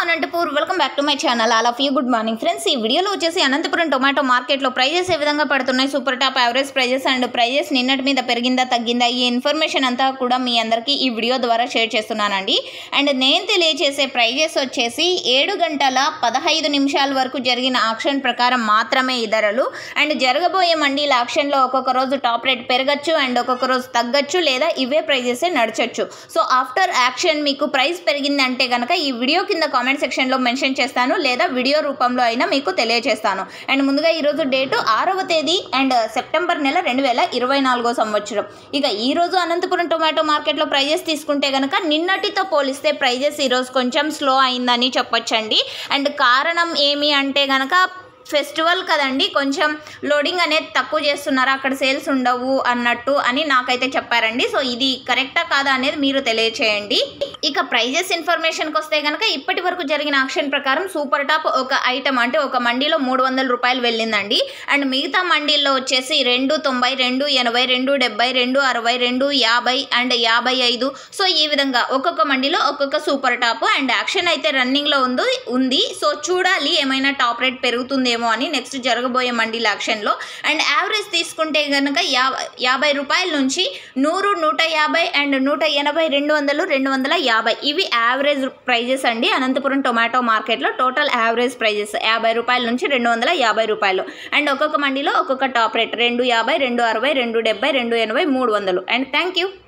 Anantapur welcome back to my channel. All of you good morning friends. ఈ వీడియోలో వచ్చేసి Anantapuram tomato మార్కెట్లో ప్రైజెస్ ఏ విధంగా పడుతున్నాయి, super top average prices and prices నిన్నటి మీద పెరిగిందా తగ్గిందా, ఈ ఇన్ఫర్మేషన్ అంతా కూడా మీ అందరికీ ఈ వీడియో ద్వారా షేర్ చేస్తున్నానండి. అండ్ నేను తెలియజేసే ప్రైజెస్ వచ్చేసి 7:15 వరకు జరిగిన ఆక్షన్ ప్రకారం మాత్రమే ఈ ధరలు. అండ్ జరగబోయే మండీల ఆక్షన్లో ఒక్కొక్క రోజు టాప్ రేట్ పెరగచ్చు అండ్ ఒక్కొక్క రోజు తగ్గచ్చు, లేదా ఇవే ప్రైజెసే నడచచ్చు. సో ఆఫ్టర్ యాక్షన్ మీకు ప్రైస్ పెరిగింది అంటే కనుక ఈ వీడియో కింద కామెంట్ సెక్షన్లో మెన్షన్ చేస్తాను, లేదా వీడియో రూపంలో అయినా మీకు తెలియజేస్తాను. అండ్ ముందుగా ఈరోజు డేటు 6వ తేదీ అండ్ సెప్టెంబర్ నెల 2024 సంవత్సరం. ఇక ఈరోజు అనంతపురం టొమాటో మార్కెట్లో ప్రైజెస్ తీసుకుంటే కనుక నిన్నటితో పోలిస్తే ప్రైజెస్ ఈరోజు కొంచెం స్లో అయిందని చెప్పొచ్చండి. అండ్ కారణం ఏమి అంటే కనుక ఫెస్టివల్ కదండి, కొంచెం లోడింగ్ అనేది తక్కువ చేస్తున్నారు, అక్కడ సేల్స్ ఉండవు అన్నట్టు అని నాకైతే చెప్పారండి. సో ఇది కరెక్టా కాదా అనేది మీరు తెలియచేయండి. ఇక ప్రైజెస్ ఇన్ఫర్మేషన్కి వస్తే కనుక ఇప్పటి వరకు జరిగిన ఆక్షన్ ప్రకారం సూపర్ టాప్ ఒక ఐటమ్ అంటే ఒక మండీలో 300 రూపాయలు వెళ్ళిందండి. అండ్ మిగతా మండీల్లో వచ్చేసి 290, 280, 270, 260, 250 అండ్ 55. సో ఈ విధంగా ఒక్కొక్క మండీలో ఒక్కొక్క సూపర్ టాప్ అండ్ యాక్షన్ అయితే రన్నింగ్లో ఉంది. సో చూడాలి ఏమైనా టాప్ రేట్ పెరుగుతుందేమో అని నెక్స్ట్ జరగబోయే మండీల యాక్షన్లో. అండ్ యావరేజ్ తీసుకుంటే కనుక 50 రూపాయల నుంచి 100, 150 అండ్ 180, 200, 250 ఇవి యావరేజ్ ప్రైజెస్ అండి అనంతపురం టొమాటో మార్కెట్లో. టోటల్ యావరేజ్ ప్రైజెస్ 50 రూపాయల నుంచి 250 రూపాయలు. అండ్ ఒక్కొక్క మండీలో ఒక్కొక్క top rate 250, 260, 270, 280, 300. And thank you.